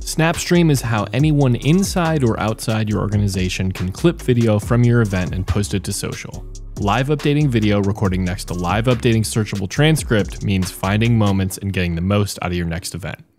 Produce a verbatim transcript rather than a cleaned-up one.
SnapStream is how anyone inside or outside your organization can clip video from your event and post it to social. Live updating video recording next to live updating searchable transcript means finding moments and getting the most out of your next event.